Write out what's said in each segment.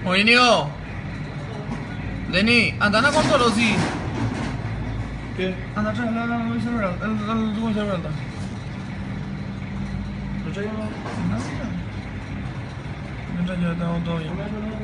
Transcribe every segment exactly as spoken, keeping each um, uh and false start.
Moinio, Deni, anda a control, sí. ¿Qué? Anda atrás, la la la celular, el el tu celular. ¿No traigo nada? No, mientras yo tengo todo bien.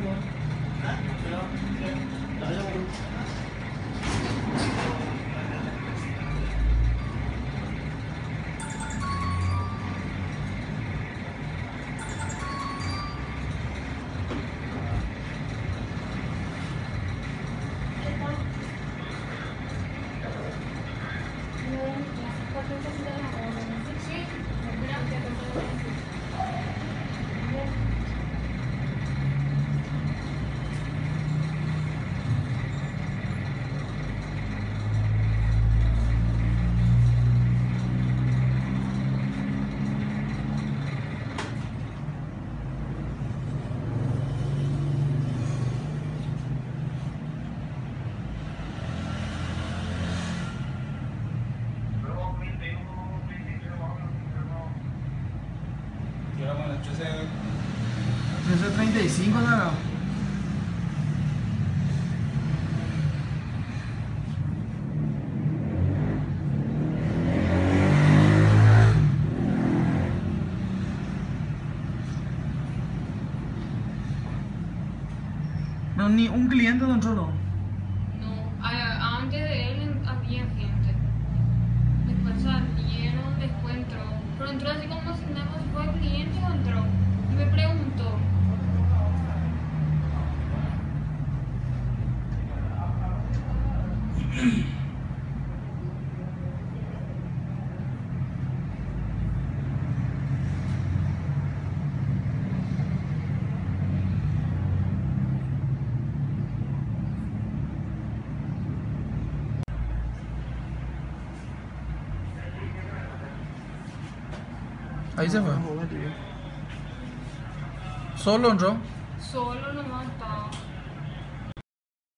trece treinta y cinco, ¿no? No, ni un cliente no entró, no. No, a- antes de él había gente. Después salieron, después entró. Pero entró así como si nada más fue cliente o entró. Y me preguntó. Ahí se fue. Solo entró. Solo nomás estaba.